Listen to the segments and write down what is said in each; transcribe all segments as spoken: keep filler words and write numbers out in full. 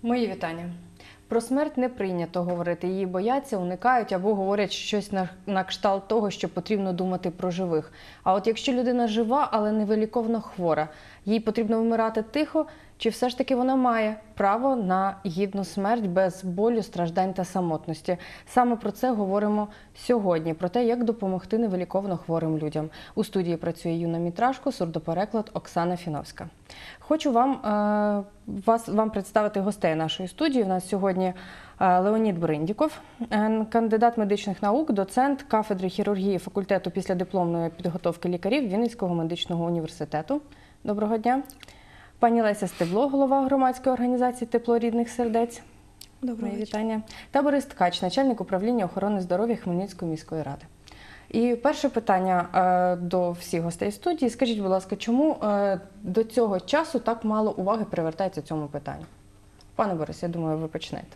Мої вітання. Про смерть не прийнято говорити, її бояться, уникають або говорять щось на, на кшталт того, що потрібно думати про живих. А от якщо людина жива, але невиліковно хвора, їй потрібно вмирати тихо, чи все ж таки вона має право на гідну смерть без болю, страждань та самотності? Саме про це говоримо сьогодні, про те, як допомогти невиліковно хворим людям. У студії працює Юна Мітрашко, сурдопереклад Оксана Фіновська. Хочу вам, е, вас, вам представити гостей нашої студії. У нас сьогодні е, Леонід Бриндіков, е, кандидат медичних наук, доцент кафедри хірургії факультету післядипломної підготовки лікарів Вінницького медичного університету. Доброго дня. Пані Леся Стебло, голова громадської організації «Тепло рідних сердець». Доброго вітання. Та Борис Ткач, начальник управління охорони здоров'я Хмельницької міської ради. І перше питання е, до всіх гостей студії. Скажіть, будь ласка, чому е, до цього часу так мало уваги привертається цьому питанню? Пане Борис, я думаю, ви почнете.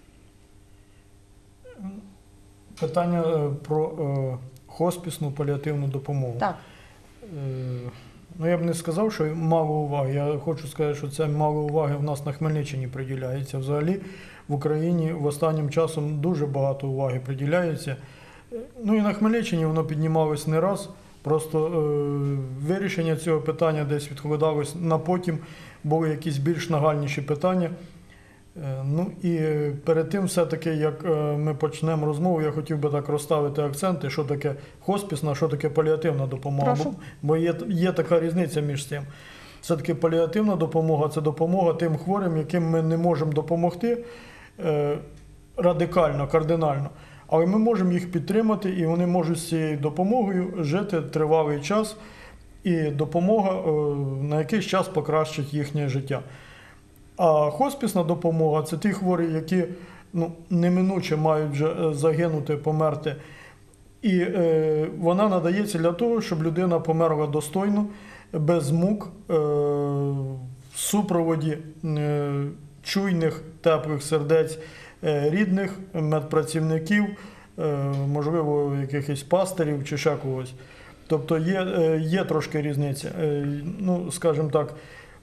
Питання про е, хоспісну паліативну допомогу. Так. Е, ну, я б не сказав, що мало уваги. Я хочу сказати, що це мало уваги в нас на Хмельниччині приділяється. Взагалі в Україні в останнім часом дуже багато уваги приділяється. Ну і на Хмельниччині воно піднімалось не раз. Просто е, вирішення цього питання десь відкладалось на потім, були якісь більш нагальніші питання. Е, ну і перед тим все-таки, як е, ми почнемо розмову, я хотів би так розставити акценти, що таке хоспісна, що таке паліативна допомога. Бо, бо є, є така різниця між цим. Все-таки паліативна допомога – це допомога тим хворим, яким ми не можемо допомогти е, радикально, кардинально. Але ми можемо їх підтримати, і вони можуть з цією допомогою жити тривалий час, і допомога на якийсь час покращить їхнє життя. А хоспісна допомога – це ті хворі, які ну, неминуче мають вже загинути, померти. І е, вона надається для того, щоб людина померла достойно, без мук, е, в супроводі е, чуйних, теплих сердець, рідних, медпрацівників, можливо, якихось пастирів чи ще когось. Тобто є, є трошки різниця. Ну, скажімо так,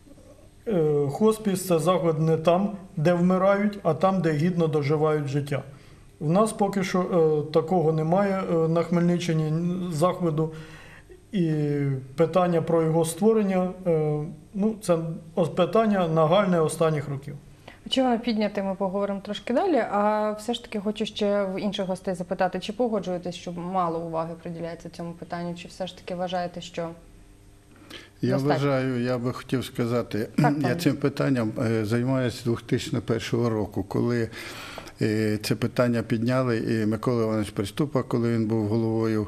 хоспіс – це заклад не там, де вмирають, а там, де гідно доживають життя. В нас поки що такого немає на Хмельниччині закладу. І питання про його створення, ну, це питання нагальне останніх років. Чого підняти, ми поговоримо трошки далі, а все ж таки хочу ще в інших гостей запитати, чи погоджуєтесь, що мало уваги приділяється цьому питанню, чи все ж таки вважаєте, що Я достатньо? вважаю, я би хотів сказати, так, я цим питанням займаюся з дві тисячі першого року, коли це питання підняли, і Микола Іванович Приступа, коли він був головою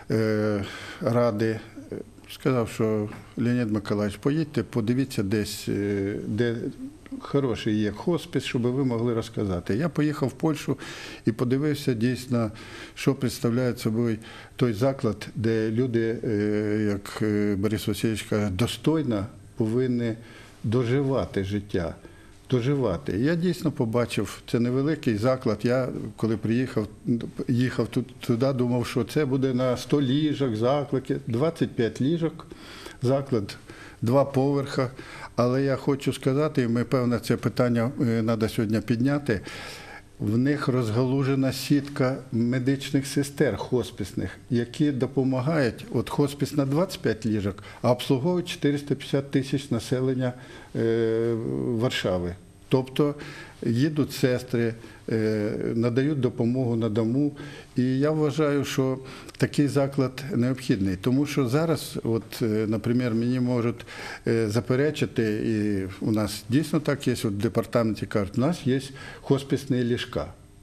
ради, сказав, що Леонід Миколаївич, поїдьте, подивіться десь, де хороший є хоспіс, щоб ви могли розказати. Я поїхав в Польщу і подивився дійсно, що представляє собою той заклад, де люди, як Борис Васильович каже, достойно повинні доживати життя. Доживати. Я дійсно побачив, це невеликий заклад. Я, коли приїхав, їхав туди, думав, що це буде на сто ліжок заклад, двадцять п'ять ліжок, заклад, два поверха. Але я хочу сказати, і ми, певно, це питання треба сьогодні підняти, в них розгалужена сітка медичних сестер хоспісних, які допомагають, от хоспіс на двадцять п'ять ліжок, а обслуговують чотириста п'ятдесят тисяч населення е, Варшави. Тобто їдуть сестри, е, надають допомогу на дому. І я вважаю, що такий заклад необхідний. Тому що зараз, от, наприклад, мені можуть заперечити, і у нас дійсно так є, от в департаменті кажуть, у нас є хоспісні ліжка.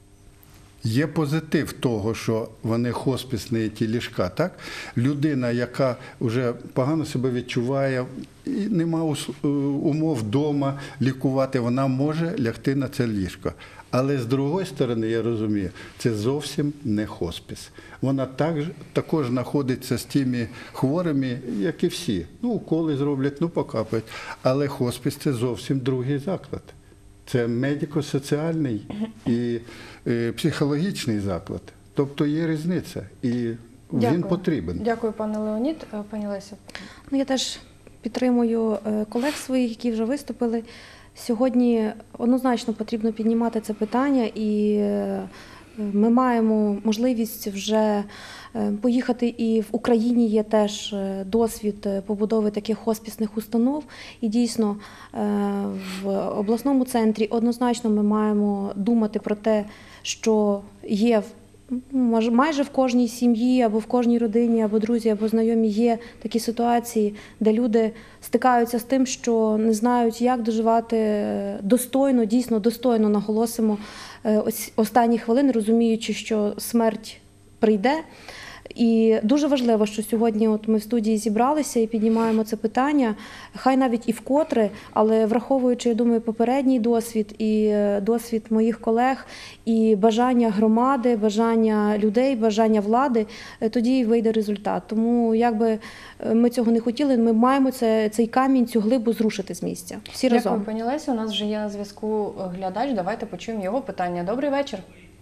Є позитив того, що вони хоспісні, ті ліжка, так? Людина, яка вже погано себе відчуває, і нема умов вдома лікувати, вона може лягти на це ліжко. Але з другої сторони, я розумію, це зовсім не хоспіс. Вона так, також знаходиться з тими хворими, як і всі. Ну, уколи зроблять, ну, покапають. Але хоспіс – це зовсім другий заклад. Це медико-соціальний і е, психологічний заклад. Тобто є різниця, і Дякую. Він потрібен. Дякую, пане Леонід. Пані Леся. Ну, я теж підтримую колег своїх, які вже виступили. Сьогодні однозначно потрібно піднімати це питання, і е, ми маємо можливість вже е, поїхати, і в Україні є теж е, досвід е, побудови таких хоспісних установ. І дійсно е, в обласному центрі однозначно ми маємо думати про те, що є в Маж- майже в кожній сім'ї, або в кожній родині, або друзі, або знайомі є такі ситуації, де люди стикаються з тим, що не знають, як доживати достойно, дійсно достойно, наголосимо, е, ось останні хвилини, розуміючи, що смерть прийде. І дуже важливо, що сьогодні от ми в студії зібралися і піднімаємо це питання, хай навіть і вкотре, але враховуючи, я думаю, попередній досвід і е, досвід моїх колег, і бажання громади, бажання людей, бажання влади, е, тоді і вийде результат. Тому, як би е, ми цього не хотіли, ми маємо це, цей камінь, цю глибу зрушити з місця. Всі Дякую, разом. пані Лесю. У нас вже є на зв'язку глядач. Давайте почуємо його питання. Добрий вечір.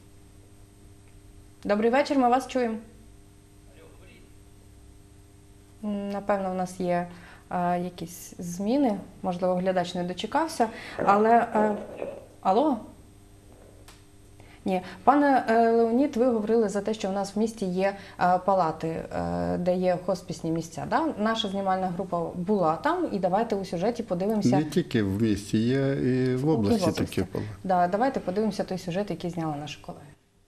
Добрий вечір, ми вас чуємо. М, Напевно, в нас є е, якісь зміни, можливо, глядач не дочекався, але... Е, алло? Ні. Пане е, Леонід, ви говорили за те, що в нас в місті є е, палати, е, де є хоспісні місця. Да? Наша знімальна група була там, і давайте у сюжеті подивимося... Не тільки в місті, є і в області такі палати. Да, давайте подивимося той сюжет, який зняли наші колеги.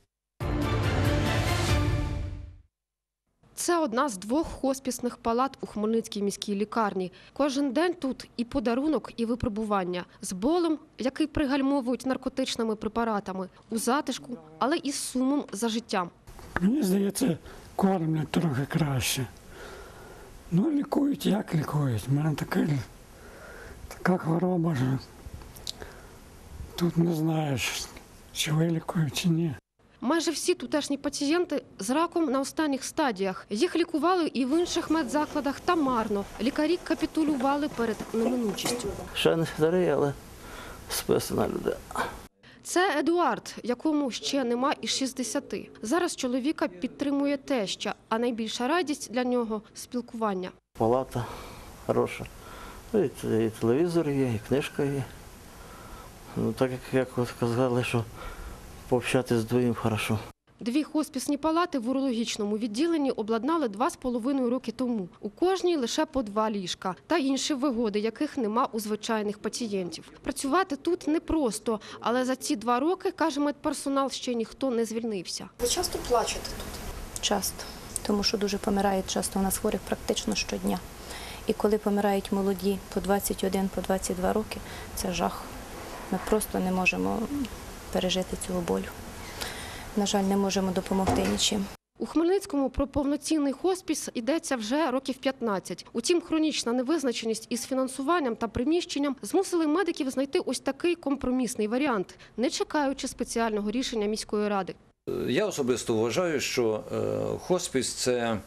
Це одна з двох хоспісних палат у Хмельницькій міській лікарні. Кожен день тут і подарунок, і випробування. З болем, який пригальмовують наркотичними препаратами. У затишку, але і з сумом за життям. Мені здається, кормлять трохи краще. Ну, лікують, як лікують. У мене така, така хвороба, що тут не знаєш, чи вилікують, чи ні. Майже всі тутешні пацієнти з раком на останніх стадіях. Їх лікували і в інших медзакладах, та марно. Лікарі капітулювали перед неминучістю. Ще не старий, але списана людина. Це Едуард, якому ще нема і шістдесяти. Зараз чоловіка підтримує теща, а найбільша радість для нього – спілкування. Палата хороша. Ну, І те- і телевізор є, і книжка є. Ну, так як, як от казали, що пообщатися з двоїм хорошо. Дві хоспісні палати в урологічному відділенні обладнали два з половиною роки тому. У кожній лише по два ліжка та інші вигоди, яких нема у звичайних пацієнтів. Працювати тут непросто, але за ці два роки, каже медперсонал, ще ніхто не звільнився. Ви часто плачете тут? Часто, тому що дуже помирають часто у нас хворих практично щодня. І коли помирають молоді по двадцять один, по двадцять два роки, це жах. Ми просто не можемо пережити цього болю. На жаль, не можемо допомогти нічим. У Хмельницькому про повноцінний хоспіс йдеться вже років п'ятнадцять. Утім, хронічна невизначеність із фінансуванням та приміщенням змусили медиків знайти ось такий компромісний варіант, не чекаючи спеціального рішення міської ради. Я особисто вважаю, що е, хоспіс – це е,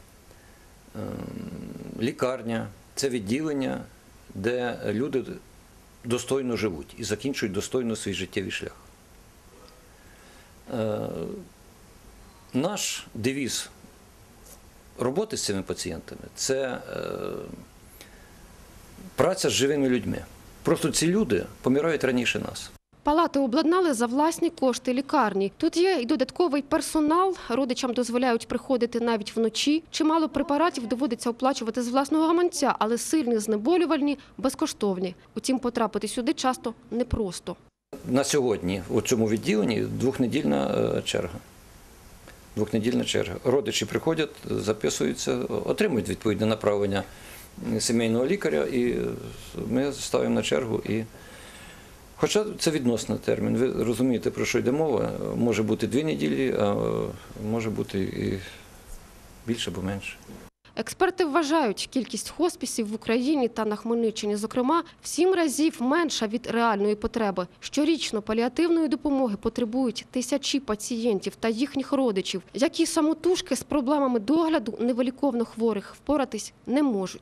лікарня, це відділення, де люди достойно живуть і закінчують достойно свій життєвий шлях. Е, наш девіз роботи з цими пацієнтами – це е, праця з живими людьми. Просто ці люди помирають раніше нас. Палати обладнали за власні кошти лікарні. Тут є і додатковий персонал, родичам дозволяють приходити навіть вночі. Чимало препаратів доводиться оплачувати з власного гаманця, але сильні знеболювальні безкоштовні. Утім, потрапити сюди часто непросто. На сьогодні у цьому відділенні двохнедільна е, черга. Двохнедільна черга. Родичі приходять, записуються, отримують відповідне направлення сімейного лікаря, і ми ставимо на чергу. І... Хоча це відносний термін. Ви розумієте, про що йде мова. Може бути дві неділі, а може бути і більше або менше. Експерти вважають, кількість хоспісів в Україні та на Хмельниччині, зокрема, в сім разів менша від реальної потреби. Щорічно паліативної допомоги потребують тисячі пацієнтів та їхніх родичів, які самотужки з проблемами догляду невиліковно хворих впоратись не можуть.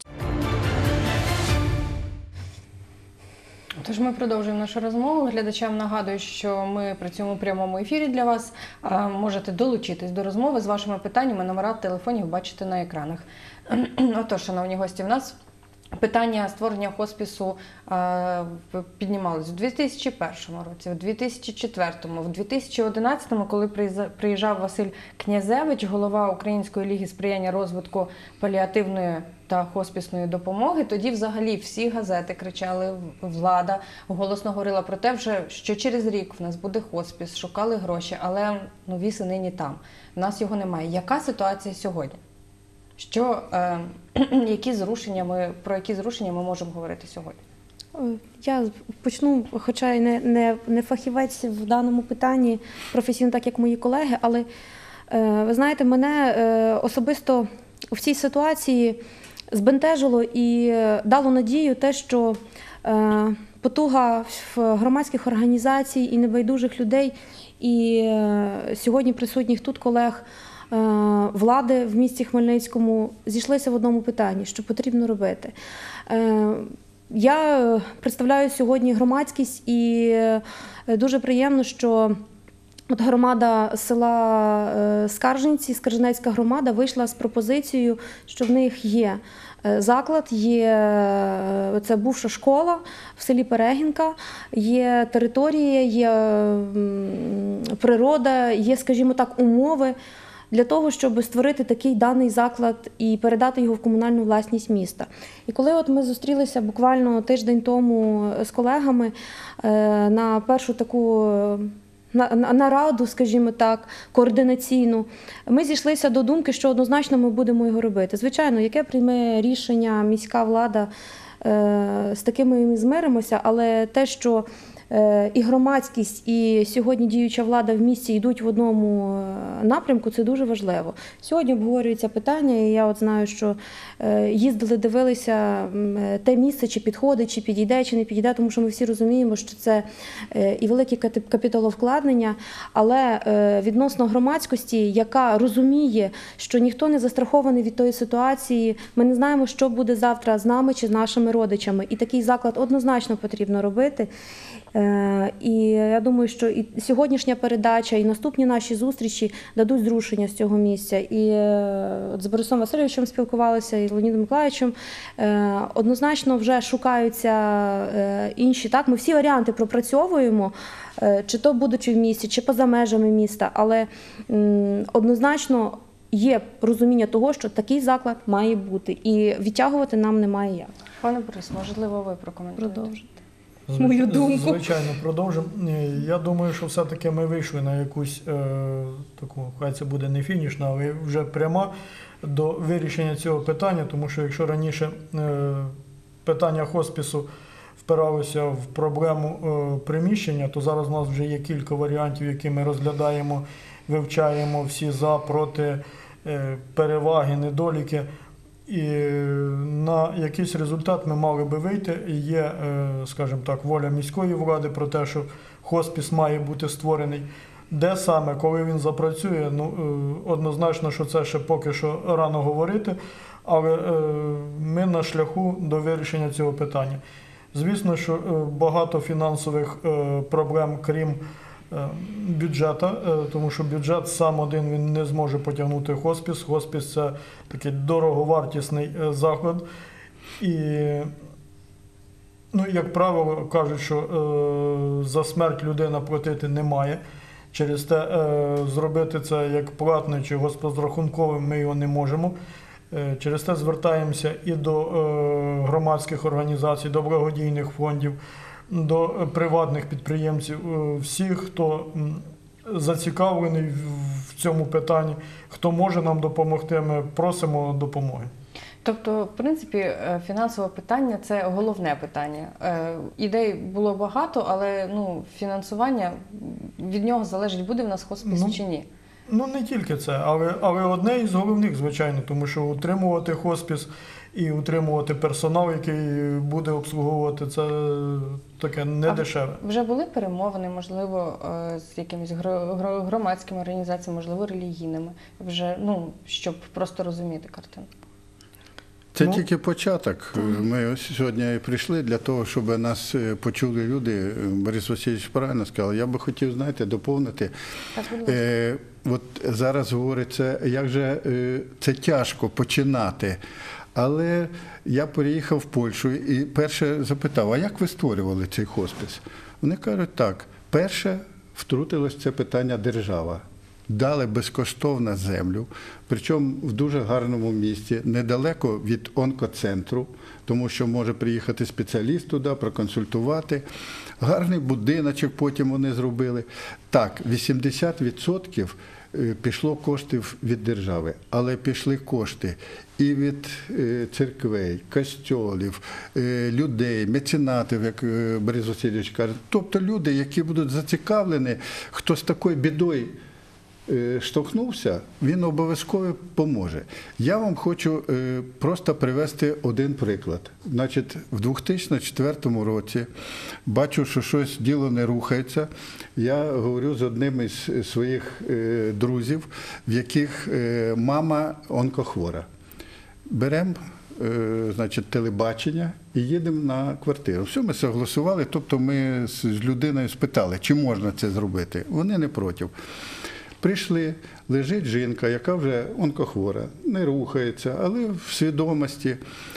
Тож ми продовжуємо нашу розмову. Глядачам нагадую, що ми працюємо у прямому ефірі для вас. Можете долучитись до розмови з вашими питаннями. Номера телефонів бачите на екранах. Отож, шановні гості, в нас питання створення хоспісу е, піднімалось в дві тисячі першому році, в дві тисячі четвертому, в дві тисячі одинадцятому, коли приїза- приїжджав Василь Князевич, голова Української ліги сприяння розвитку паліативної та хоспісної допомоги, тоді взагалі всі газети кричали, влада голосно говорила про те, вже, що через рік в нас буде хоспіс, шукали гроші, але ну, віз і нині там. В нас його немає. Яка ситуація сьогодні? Що, е, які зрушення ми, про які зрушення ми можемо говорити сьогодні? Я почну, хоча й не, не, не фахівець в даному питанні професійно, так як мої колеги, але е, ви знаєте, мене е, особисто в цій ситуації збентежило і дало надію те, що е, потуга в громадських організацій і небайдужих людей, і е, сьогодні присутніх тут колег е, влади в місті Хмельницькому зійшлися в одному питанні, що потрібно робити. Е, Я представляю сьогодні громадськість, і дуже приємно, що от громада села Скаржинці, Скаржинецька громада, вийшла з пропозицією, що в них є заклад, є це бувша школа в селі Перегінка, є територія, є природа, є, скажімо так, умови для того, щоб створити такий даний заклад і передати його в комунальну власність міста. І коли от ми зустрілися буквально тиждень тому з колегами на першу таку нараду, скажімо так, координаційну, ми зійшлися до думки, що однозначно ми будемо його робити. Звичайно, яке прийме рішення міська влада, з такими ми змиримося, але те, що і громадськість, і сьогодні діюча влада в місті йдуть в одному напрямку, це дуже важливо. Сьогодні обговорюється питання, і я от знаю, що їздили, дивилися те місце, чи підходить, чи підійде, чи не підійде, тому що ми всі розуміємо, що це і велике капіталовкладення, але відносно громадськості, яка розуміє, що ніхто не застрахований від тої ситуації, ми не знаємо, що буде завтра з нами чи з нашими родичами, і такий заклад однозначно потрібно робити. І я думаю, що і сьогоднішня передача, і наступні наші зустрічі дадуть зрушення з цього місця. І от з Борисом Васильовичем спілкувалися, і з Леонідом Миколаївичем. Однозначно вже шукаються інші. Так, ми всі варіанти пропрацьовуємо, чи то будучи в місті, чи поза межами міста, але однозначно є розуміння того, що такий заклад має бути. І відтягувати нам немає як. Пане Борис, можливо, ви прокоментуєте? Продовжуйте. Мою думку. Звичайно, продовжимо. Я думаю, що все-таки ми вийшли на якусь е, таку, хай це буде не фінішна, але вже пряма до вирішення цього питання, тому що якщо раніше е, питання хоспісу впиралося в проблему е, приміщення, то зараз у нас вже є кілька варіантів, які ми розглядаємо, вивчаємо всі за, проти, е, переваги, недоліки. І на якийсь результат ми мали би вийти. І є, скажімо так, воля міської влади про те, що хоспіс має бути створений. Де саме, коли він запрацює, ну, однозначно, що це ще поки що рано говорити, але ми на шляху до вирішення цього питання. Звісно, що багато фінансових проблем, крім бюджету, тому що бюджет сам один він не зможе потягнути хоспіс. Хоспіс – це такий дороговартісний заклад. І, ну, як правило, кажуть, що е, за смерть людина платити немає. Через те е, зробити це як платне чи госпозрахунковим ми його не можемо. Е, через те звертаємося і до е, громадських організацій, до благодійних фондів, до приватних підприємців, всіх, хто зацікавлений в цьому питанні, хто може нам допомогти, ми просимо допомоги. Тобто, в принципі, фінансове питання – це головне питання. Ідей було багато, але ну, фінансування, від нього залежить, буде в нас хоспіс ну, чи ні. Ну, не тільки це, але, але одне із головних, звичайно, тому що утримувати хоспіс і утримувати персонал, який буде обслуговувати, це таке недешеве. Вже були перемовини, можливо, з якимись громадськими організаціями, можливо, релігійними, вже, ну, щоб просто розуміти картину? Це ну, тільки початок. Ми ось сьогодні прийшли для того, щоб нас почули люди. Борис Васильович правильно сказав. Я би хотів, знаєте, доповнити. Е, от зараз говориться, як же е, це тяжко починати. Але я переїхав в Польщу і перше запитав, а як ви створювали цей хоспіс? Вони кажуть, так, перше втрутилось це питання держава. Дали безкоштовно землю, причому в дуже гарному місті, недалеко від онкоцентру, тому що може приїхати спеціаліст туди, проконсультувати. Гарний будиночок потім вони зробили. Так, вісімдесят відсотків пішло коштів від держави, але пішли кошти і від церквей, костьолів, людей, меценатів, як Борис Васильович каже. Тобто люди, які будуть зацікавлені, хто з такою бідою штовхнувся, він обов'язково поможе. Я вам хочу просто привести один приклад. Значить, в дві тисячі четвертому році бачу, що щось діло не рухається. Я говорю з одним із своїх друзів, в яких мама онкохвора. Беремо, значить, телебачення і їдемо на квартиру. Все, ми согласували, тобто ми з людиною спитали, чи можна це зробити. Вони не проти. Прийшли, лежить жінка, яка вже онкохвора, не рухається, але в свідомості.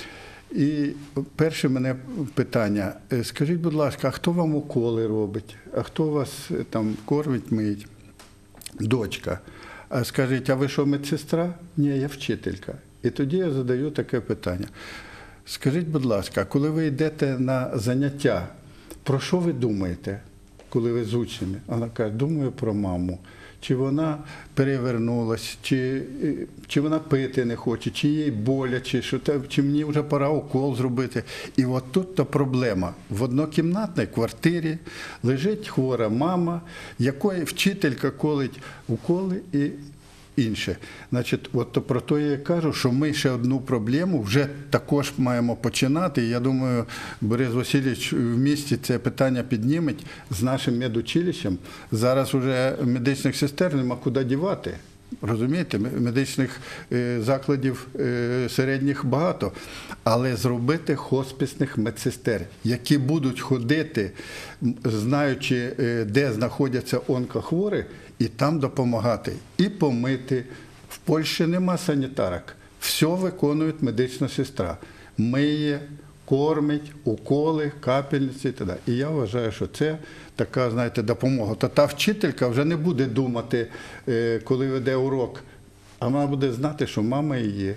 І перше мене питання, скажіть, будь ласка, а хто вам уколи робить? А хто вас там кормить, миють? Дочка. А скажіть, а ви що, медсестра? Ні, я вчителька. І тоді я задаю таке питання. Скажіть, будь ласка, коли ви йдете на заняття, про що ви думаєте, коли ви з учнями? Вона каже, думаю про маму. Чи вона перевернулась, чи, чи вона пити не хоче, чи їй боляче, що, чи мені вже пора укол зробити. І от тут та проблема. В однокімнатній квартирі лежить хвора мама, якої вчителька колить уколи і інше. Значить, от то про то я кажу, що ми ще одну проблему вже також маємо починати. Я думаю, Борис Васильович в місті це питання підніме з нашим медучилищем. Зараз вже медичних сестер нема куди дівати. Розумієте, медичних закладів середніх багато, але зробити хосписних медсестер, які будуть ходити, знаючи, де знаходяться онкохворі, і там допомагати, і помити. В Польщі нема санітарок, все виконує медична сестра. Миє, кормить, уколи, капельниці і т.д. І я вважаю, що це така, знаєте, допомога. То та вчителька вже не буде думати, коли веде урок, а вона буде знати, що мама її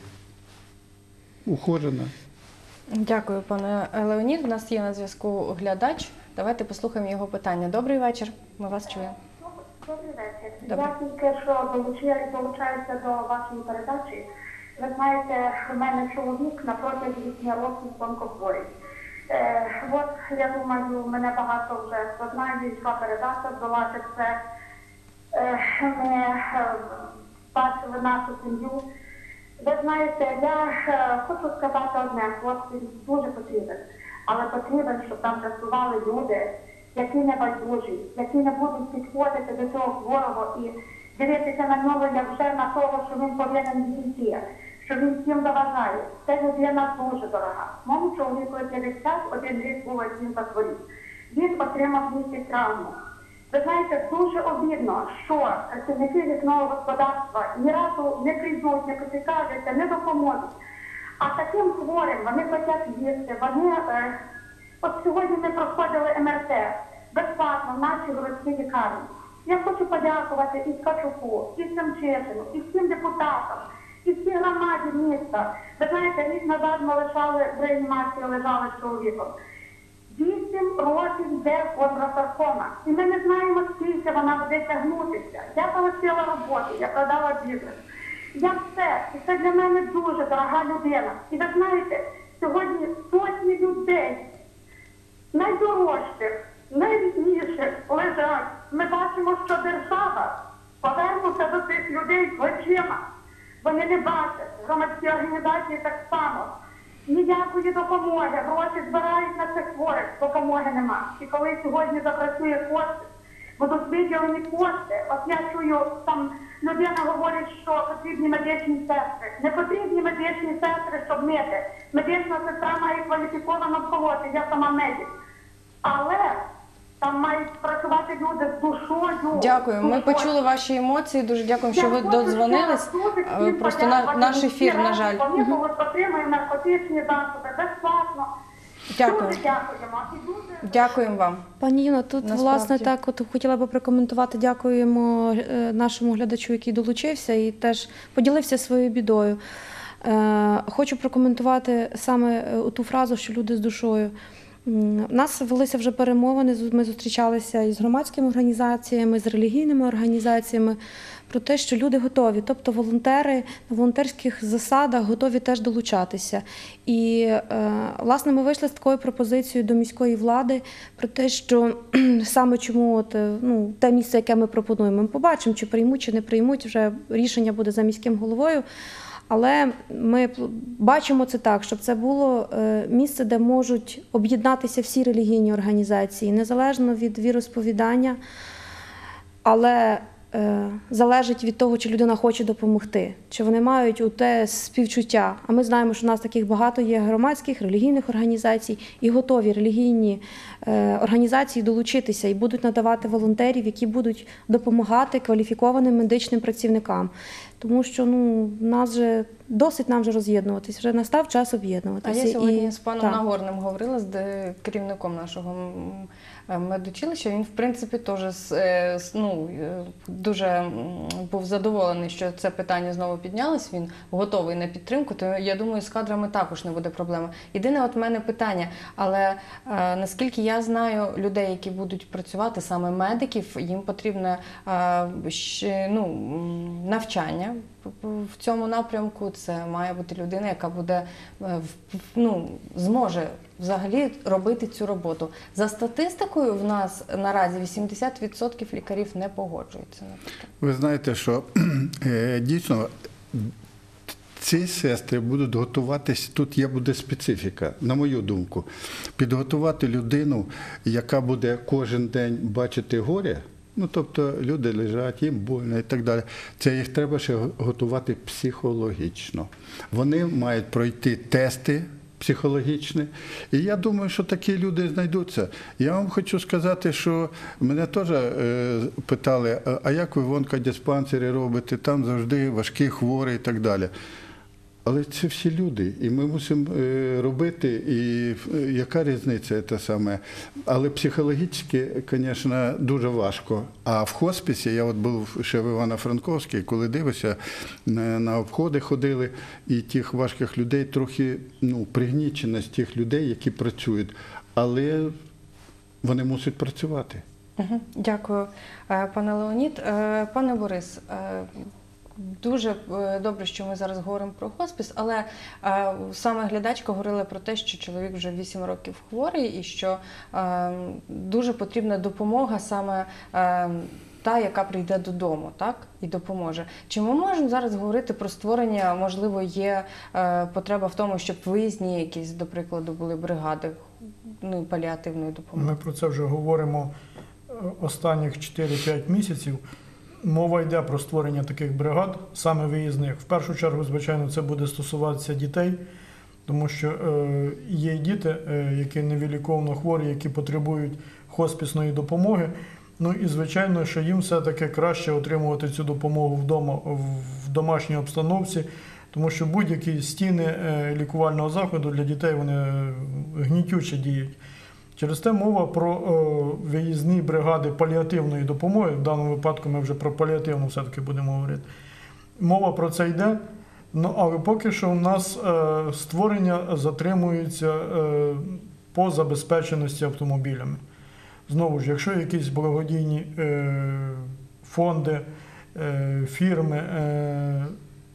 ухожена. Дякую, пане Леонід. У нас є на зв'язку глядач. Давайте послухаємо його питання. Добрий вечір, ми вас чуємо. Добрий вечір. Добре. Я тільки що долучаюся до вашої передачі. Ви знаєте, у мене чоловік на протязі вісім років онкохворий. Е, от, я думаю, мене багато вже знають, яка передача здолати це. Е, ми е, бачили нашу сім'ю. Ви знаєте, я е, хочу сказати одне, хлопці дуже потрібен, але потрібен, щоб там працювали люди, які не байдужі, які не будуть підходити до цього хворого і дивитися на нього як вже на того, що він повинен дійти, що він всім заважає. Це людина дуже дорога. Моєму чоловіку п'ятдесят один рік було, як він захворів. Він отримав місяць травму. Ви знаєте, дуже обідно, що працівники лісного господарства ні разу не прийдуть, не поцікавляться, не допоможуть. А таким хворим вони хочуть їсти, вони... Е, От сьогодні ми проходили ем ер те безплатно в нашій городській лікарні. Я хочу подякувати і Ткачуку, і Семчишину, і всім депутатам, і всій громаді міста. Ви знаєте, рік назад ми лишали в реанімації, лежали з чоловіком. Вісім років йде хондросаркома. І ми не знаємо, скільки вона буде тягнутися. Я залишила роботу, я продала бізнес. Я все. І це для мене дуже дорога людина. І ви знаєте, сьогодні сотні людей, найдорожчих, найрідніших лежать. Ми бачимо, що держава повернуться до цих людей плечима. Вони не бачать, громадські організації так само. Ніякої допомоги, гроші збирають на цих хворих, допомоги нема. І коли сьогодні запрацює кошти, будуть виділені кошти, от я чую, там людина говорить, що потрібні медичні сестри. Не потрібні медичні сестри, щоб мити. Медична сестра має кваліфіковано вколоти, я сама медик. Але Там мають працювати люди з душою. Дякую. Ми душою. почули ваші емоції. Дуже дякуємо, що Я ви хочу додзвонились. ще раз дуже всім Просто на, подякувати наш міській ефір, на раді, жаль. Вони коли отримують наркотичні засоби безплатно. Дякую. Дуже дякуємо. І дуже... Дякуємо вам. Пані Юна, тут Насправді. власне так от хотіла би прокоментувати. Дякуємо е, нашому глядачу, який долучився і теж поділився своєю бідою. Е, Хочу прокоментувати саме е, ту фразу, що люди з душою. М, У нас велися вже перемовини, з- ми зустрічалися із громадськими організаціями, з релігійними організаціями про те, що люди готові, тобто волонтери на волонтерських засадах готові теж долучатися. І, е, власне, ми вийшли з такою пропозицією до міської влади про те, що саме чому от, е, ну, те місце, яке ми пропонуємо, ми побачимо, чи приймуть, чи не приймуть, вже рішення буде за міським головою. Але ми бачимо це так, щоб це було е, місце, де можуть об'єднатися всі релігійні організації, незалежно від віросповідання, але е, залежить від того, чи людина хоче допомогти, чи вони мають у те співчуття. А ми знаємо, що у нас таких багато є громадських, релігійних організацій, і готові релігійні е, організації долучитися і будуть надавати волонтерів, які будуть допомагати кваліфікованим медичним працівникам. Тому що ну, нас вже досить нам вже роз'єднуватись, вже настав час А об'єднуватися. я сьогодні І- з паном так. Нагорним говорила, з де- керівником нашого м, медучилища. Він, в принципі, теж з- е, з- ну, е, дуже м, був задоволений, що це питання знову піднялось. Він готовий на підтримку, то я думаю, з кадрами також не буде проблеми. Єдине от в мене питання, але е, наскільки я знаю людей, які будуть працювати, саме медиків, їм потрібне е, ще, ну, м, навчання в цьому напрямку. Це має бути людина, яка буде е, в- ну, зможе взагалі робити цю роботу. За статистикою в нас наразі вісімдесят відсотків лікарів не погоджуються на таке. Ви знаєте, що е, дійсно ці сестри будуть готуватись, тут є буде специфіка, на мою думку. Підготувати людину, яка буде кожен день бачити горе, ну тобто люди лежать, їм больно і так далі. Це їх треба ще готувати психологічно. Вони мають пройти тести психологічні. І я думаю, що такі люди знайдуться. Я вам хочу сказати, що мене теж е, питали, а як ви в онкодиспансері робите, там завжди важкі хворі і так далі. Але це всі люди, і ми мусимо е, робити, і е, яка різниця це саме. Але психологічно, звісно, дуже важко. А в хосписі, я от був ще в Івано-Франковській, коли дивився, на, на обходи ходили, і тих важких людей трохи, ну, пригніченість тих людей, які працюють. Але вони мусять працювати. Угу. Дякую, е, пане Леонід. Е, Пане Борис, е, дуже е, добре, що ми зараз говоримо про хоспіс, але е, саме глядачка говорила про те, що чоловік вже вісім років хворий і що е, дуже потрібна допомога саме е, та, яка прийде додому, так, і допоможе. Чи ми можемо зараз говорити про створення, можливо, є е, потреба в тому, щоб виїзні якісь, до прикладу, були бригади, ну, паліативної допомоги? Ми про це вже говоримо останніх чотири-п'ять місяців. Мова йде про створення таких бригад, саме виїзних. В першу чергу, звичайно, це буде стосуватися дітей, тому що е, є діти, е, які невиліковно хворі, які потребують хоспісної допомоги. Ну і, звичайно, що їм все-таки краще отримувати цю допомогу вдома, в домашній обстановці, тому що будь-які стіни е, лікувального закладу для дітей, вони гнітюче діють. Через те мова про о, виїзні бригади паліативної допомоги, в даному випадку ми вже про паліативну все-таки будемо говорити. Мова про це йде, ну, але поки що у нас е, створення затримується е, по забезпеченості автомобілями. Знову ж, якщо якісь благодійні е, фонди, е, фірми, е,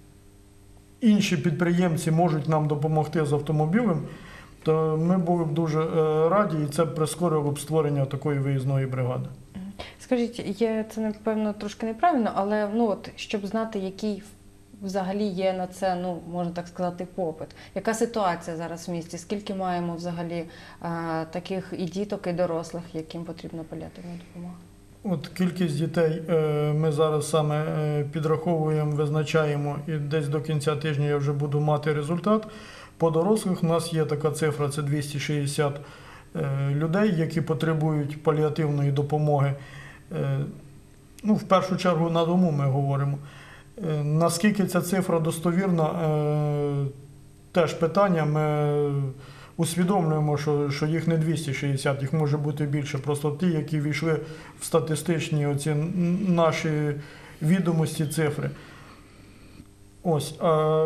інші підприємці можуть нам допомогти з автомобілем, то ми були б дуже раді, і це прискорило б створення такої виїзної бригади. Скажіть, є, це, напевно, трошки неправильно, але ну, от, щоб знати, який взагалі є на це, ну, можна так сказати, попит. Яка ситуація зараз в місті? Скільки маємо взагалі а, таких і діток, і дорослих, яким потрібна паліативна допомога? От кількість дітей е, ми зараз саме е, підраховуємо, визначаємо, і десь до кінця тижня я вже буду мати результат. По дорослих у нас є така цифра, це двісті шістдесят людей, які потребують паліативної допомоги. Ну, в першу чергу на дому ми говоримо. Наскільки ця цифра достовірна, теж питання. Ми усвідомлюємо, що, що їх не двісті шістдесят, їх може бути більше. Просто ті, які війшли в статистичні оці наші відомості, цифри. Ось. А,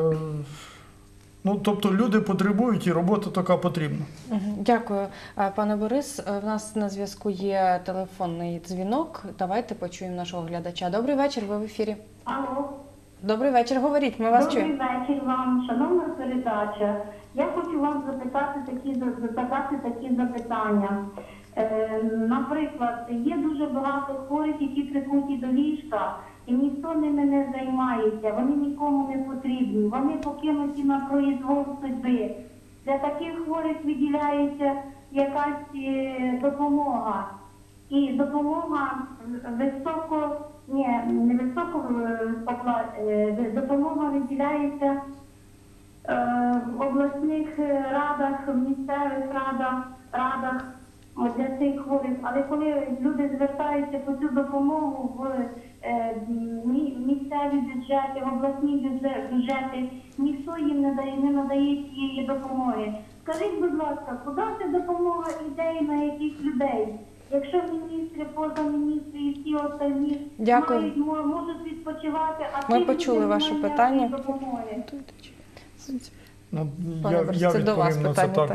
ну, тобто люди потребують і робота така потрібна. Дякую. Пане Борис, в нас на зв'язку є телефонний дзвінок. Давайте почуємо нашого глядача. Добрий вечір, ви в ефірі. Алло. Добрий вечір, говоріть, ми вас Добрий чуємо. вечір вам, шановна передача. Я хочу вам запитати такі, задати такі запитання. Е, наприклад, є дуже багато хворих, які прикуті до ліжка, і ніхто ними не займається, вони нікому не потрібні, вони покинуті на произвол судьби. Для таких хворих виділяється якась е, допомога. І допомога високо, ні, не високо е, допомога виділяється в обласних радах, в місцевих радах, радах для цих хворих. Але коли люди звертаються по цю допомогу в місцеві бюджети, в обласні бюджети, ніхто їм не дає, не надає цієї допомоги. Скажіть, будь ласка, куди ця допомога йде і на яких людей? Якщо міністри, позаміністри і всі остальні мають, можуть відпочивати, а ми ті почули люди ваше не мають питання. допомоги. Ну, Пане я, Борис, я це до вас відповім на це питання, так.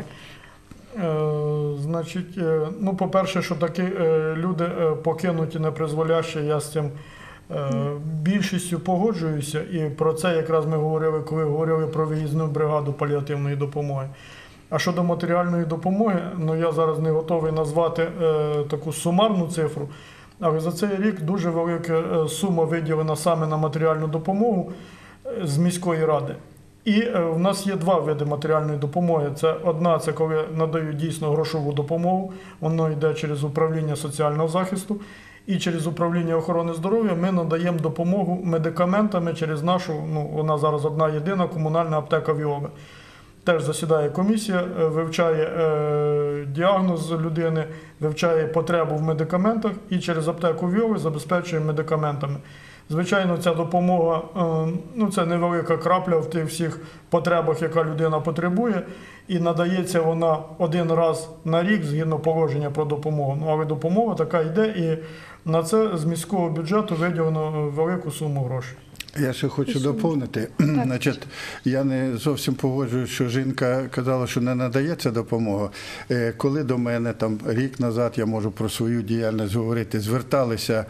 Е, значить, е, ну, по-перше, що такі е, люди е, покинуті, непризволящі, я з цим е, більшістю погоджуюся. І про це якраз ми говорили, коли говорили про виїзну бригаду паліативної допомоги. А щодо матеріальної допомоги, ну я зараз не готовий назвати е, таку сумарну цифру, але за цей рік дуже велика е, сума виділена саме на матеріальну допомогу е, з міської ради. І е, в нас є два види матеріальної допомоги. Це одна, це коли надають дійсно грошову допомогу, воно йде через управління соціального захисту, і через управління охорони здоров'я ми надаємо допомогу медикаментами через нашу, ну вона зараз одна єдина, комунальна аптека Віола. Теж засідає комісія, вивчає е, діагноз людини, вивчає потребу в медикаментах і через аптеку Віоли забезпечує медикаментами. Звичайно, ця допомога, е, ну це невелика крапля в тих всіх потребах, яка людина потребує, і надається вона один раз на рік згідно положення про допомогу. Ну, але допомога така йде, і на це з міського бюджету виділено велику суму грошей. Я ще хочу доповнити. Значить, я не зовсім погоджуюсь, що жінка казала, що не надається допомога. Коли до мене там рік назад, я можу про свою діяльність говорити, зверталися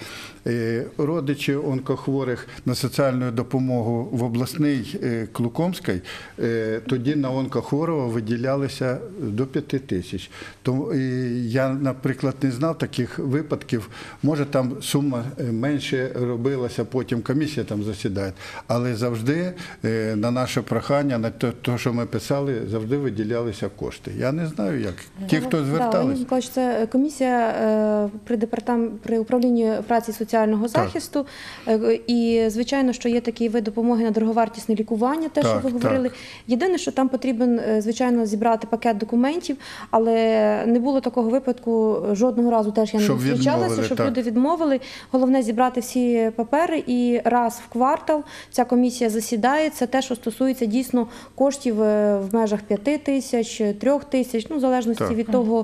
родичі онкохворих на соціальну допомогу в обласний Клукомський, тоді на онкохворого виділялися до п'яти тисяч. Тому я, наприклад, не знав таких випадків. Може, там сума менше робилася, потім комісія там засідає. Але завжди на наше прохання, на те, що ми писали, завжди виділялися кошти. Я не знаю, як. Ті, хто зверталися. Так, це комісія при департамент, при управлінні праці і соціального захисту. Так. І, звичайно, що є такий вид допомоги на дороговартісне лікування, те, так, що ви говорили. Так. Єдине, що там потрібен, звичайно, зібрати пакет документів, але не було такого випадку, жодного разу теж я не зустрічалася, щоб так. люди відмовили. Головне зібрати всі папери і раз в квартал ця комісія засідає. Це те, що стосується дійсно коштів в межах п'яти тисяч, трьох тисяч, ну, в залежності так. від того,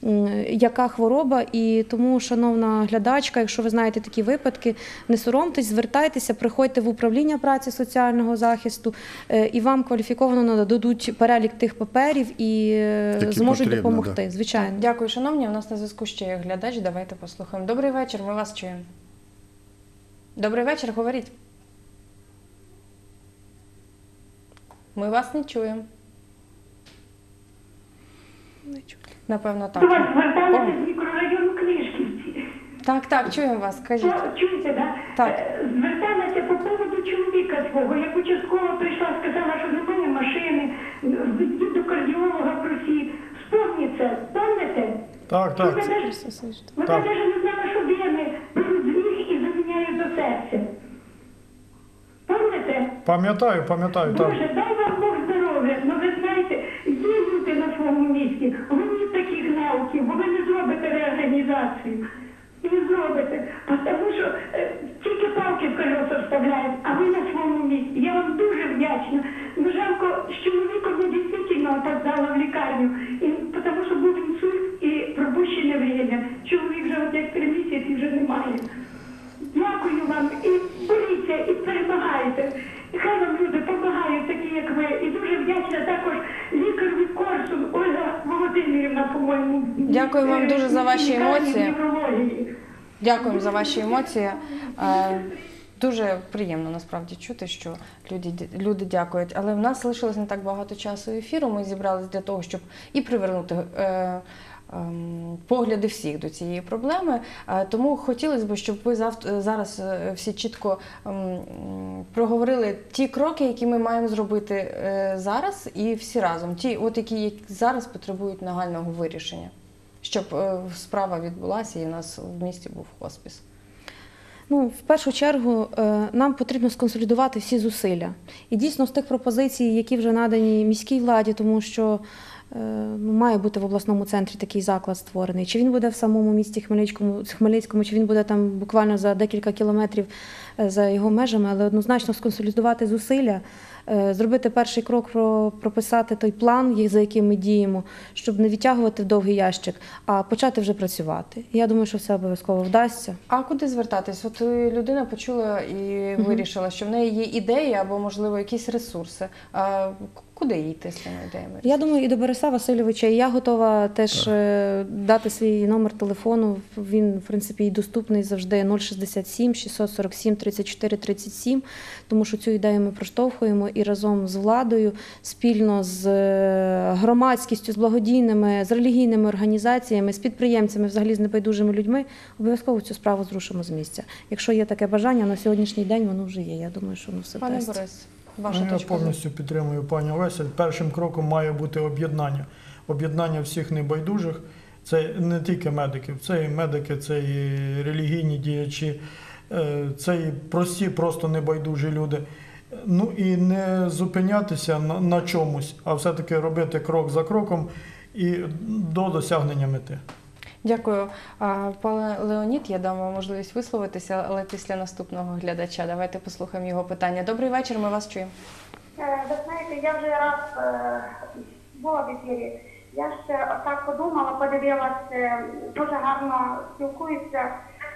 яка хвороба. І тому, шановна глядачка, якщо ви знаєте такі випадки, не соромтесь, звертайтеся, приходьте в управління праці соціального захисту, і вам кваліфіковано нададуть перелік тих паперів і які зможуть потрібно, допомогти. Да. Звичайно. Дякую, шановні. У нас на зв'язку ще є глядач. Давайте послухаємо. Добрий вечір, ми вас чуємо. Добрий вечір, говоріть. Ми вас не чуємо. Не чую. Напевно, так. До вас зверталися з мікрорайону Книжківці. Так, так, чуємо вас, скажіть. Чуєте, да? Так? Зверталася по поводу чоловіка свого. Як участково прийшла, сказала, що немає машини, до кардіолога просі. Вспомніться, пам'ятаєте? Так, так. Ви навіть не знали, що вени беруть з них і заміняють до серця. Пам'ятаєте? Пам'ятаю, пам'ятаю, так. Боже, дай вам Бог здоров'я. Ну ви знаєте, є люди на своєму місці, вони таких наук, колеса вставляють, а ви на своєму місці. Я вам дуже вдячна. Ну, жалко, з чоловіком я дійсно опоздала в лікарню, і, тому що був інсульт і пропущене время. Чоловік вже от як три місяці вже немає. Дякую вам і боріться, і перемагайте. І хай вам люди допомагають, такі як ви. І дуже вдячна також лікареві Корсун Ольга Володимирівна, по-моєму. Дякую вам дуже за ваші емоції. Неврології. Дякуємо за ваші емоції. Е, Дуже приємно насправді чути, що люди, люди дякують. Але в нас залишилось не так багато часу ефіру. Ми зібралися для того, щоб і привернути е, е, погляди всіх до цієї проблеми. Е, тому хотілося б, щоб ви завтра, зараз всі чітко е, проговорили ті кроки, які ми маємо зробити е, зараз і всі разом. Ті, от які зараз потребують нагального вирішення, щоб е, справа відбулася і у нас в місті був хоспіс. Ну, в першу чергу, нам потрібно сконсолідувати всі зусилля. І дійсно з тих пропозицій, які вже надані міській владі, тому що ну, має бути в обласному центрі такий заклад створений. Чи він буде в самому місті Хмельницькому, Хмельницькому, чи він буде там буквально за декілька кілометрів за його межами, але однозначно сконсолідувати зусилля, зробити перший крок, прописати той план, за яким ми діємо, щоб не відтягувати в довгий ящик, а почати вже працювати. Я думаю, що все обов'язково вдасться. А куди звертатись? От людина почула і вирішила, що в неї є ідеї або, можливо, якісь ресурси. А куди їй йти з цими ідеями? Я думаю, і до Бориса Васильовича, і я готова теж так. дати свій номер телефону. Він, в принципі, і доступний завжди нуль шістдесят сім шістсот сорок сім тридцять чотири тридцять сім, тому що цю ідею ми проштовхуємо і разом з владою, спільно з громадськістю, з благодійними, з релігійними організаціями, з підприємцями, взагалі з небайдужими людьми, обов'язково цю справу зрушимо з місця. Якщо є таке бажання, на сьогоднішній день воно вже є. Я думаю, що воно все Пане вдасться. Борис, ваша Ну, я точка зору. повністю підтримую пані Олеся. Першим кроком має бути об'єднання. Об'єднання всіх небайдужих. Це не тільки медиків, це і медики, це і релігійні діячі, це і прості, просто небайдужі люди. Ну і не зупинятися на, на чомусь, а все-таки робити крок за кроком і до досягнення мети. Дякую. Пане Леонід, я дам вам можливість висловитися, але після наступного глядача. Давайте послухаємо його питання. Добрий вечір, ми вас чуємо. Ви знаєте, я вже раз е, була в ефірі. Я ще отак подумала, подивилася, дуже гарно спілкуються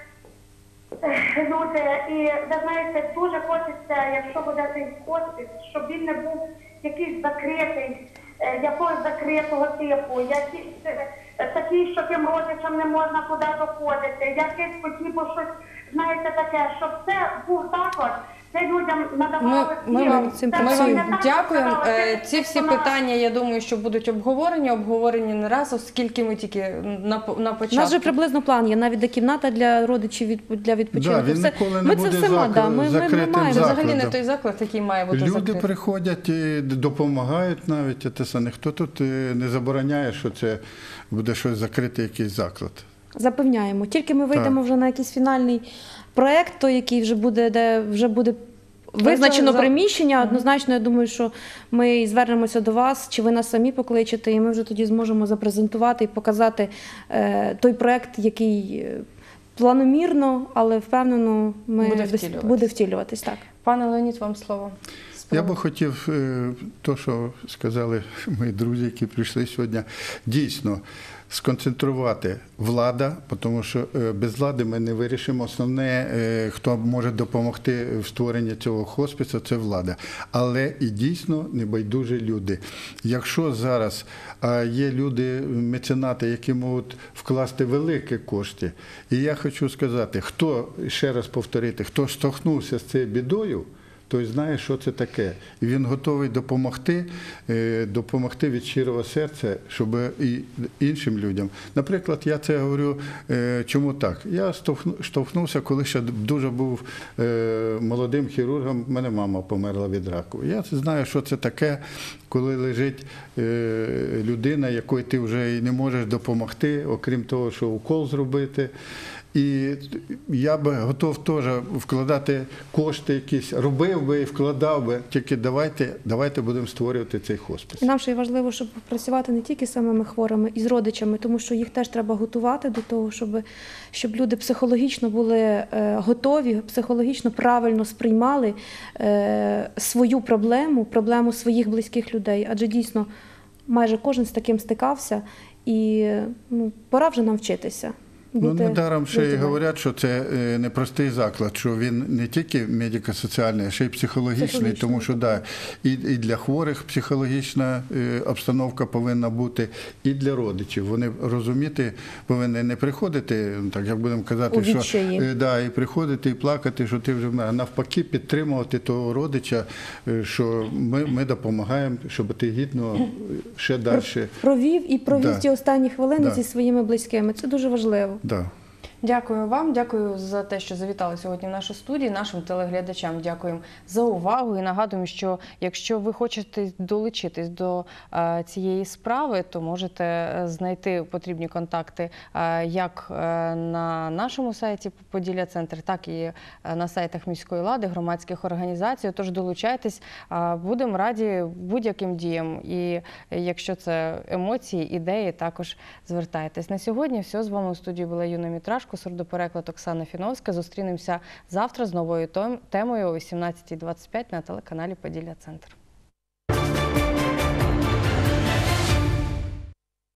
люди. І, ви знаєте, дуже хочеться, якщо буде цей хоспіс, щоб він не був якийсь закритий, якогось закритого типу, якийсь такий, що тим родичам не можна туди доходити, якесь по типу щось, знаєте, таке, щоб це був заклад, це людям надавали. Ми, ми вам, цим ми вам працюємо. дякуємо. Ці всі питання, я думаю, що будуть обговорені, обговорені не раз, оскільки ми тільки на, на У початку. нас вже приблизно план є, навіть де кімната для родичів від, для відпочинку. Да, він все. ніколи не Ми буде це все зак- да, ми, ми, ми закритим маємо. Це взагалі не закладом. той заклад, який має бути Люди закритий. приходять і допомагають навіть. Те саме. Ніхто тут не забороняє, що це буде щось закрити, якийсь заклад. Запевняємо. Тільки ми вийдемо Так. вже на якийсь фінальний проєкт, той, який вже буде, де вже буде визначено за- приміщення. Однозначно, я думаю, що ми звернемося до вас, чи ви нас самі покличете, і ми вже тоді зможемо запрезентувати і показати е, той проєкт, який е, планомірно, але впевнено ми Буде дос- втілюватись. буде втілюватись. Так. Пане Леонід, вам слово. Я би хотів, те, що сказали мої друзі, які прийшли сьогодні, дійсно сконцентрувати влада, тому що без влади ми не вирішимо. Основне, хто може допомогти в створенні цього хоспісу, це влада. Але і дійсно небайдужі люди. Якщо зараз є люди, меценати, які можуть вкласти великі кошти, і я хочу сказати, хто, ще раз повторити, хто штовхнувся з цією бідою, той знає, що це таке. І він готовий допомогти, допомогти від щирого серця, щоб і іншим людям. Наприклад, я це говорю, чому так? Я штовхнувся, коли ще дуже був молодим хірургом, в мене мама померла від раку. Я знаю, що це таке, коли лежить людина, якої ти вже і не можеш допомогти, окрім того, що укол зробити. І я би готов теж вкладати кошти якісь, робив би і вкладав би, тільки давайте, давайте будемо створювати цей хоспис. І нам ще й важливо, щоб працювати не тільки з самими хворими, і з родичами, тому що їх теж треба готувати до того, щоб, щоб люди психологічно були е, готові, психологічно правильно сприймали е, свою проблему, проблему своїх близьких людей. Адже дійсно майже кожен з таким стикався, і ну, пора вже нам вчитися. Ну, недаром ще й говорять, що це непростий заклад, що він не тільки медико-соціальний, а ще й психологічний, психологічний. Тому що да, і, і для хворих психологічна обстановка повинна бути, і для родичів. Вони розуміти повинні не приходити, так як будемо казати, що да, і приходити і плакати, що ти вже а навпаки підтримувати того родича, що ми, ми допомагаємо, щоб ти гідно ще далі провів і провів да. ті останні хвилини да. зі своїми близькими. Це дуже важливо. Да. Дякую вам, дякую за те, що завітали сьогодні в нашу студію. Нашим телеглядачам дякуємо за увагу і нагадуємо, що якщо ви хочете долучитись до е, цієї справи, то можете знайти потрібні контакти е, як е, на нашому сайті Поділля Центр, так і е, на сайтах міської влади, громадських організацій. Тож долучайтесь, е, будемо раді будь-яким діям. І якщо це емоції, ідеї, також звертайтесь. На сьогодні все. З вами у студії була Юна Мітрашко, сурдопереклад Оксана Фіновська. Зустрінемося завтра з новою темою о вісімнадцятій двадцять п'ять на телеканалі Поділля Центр.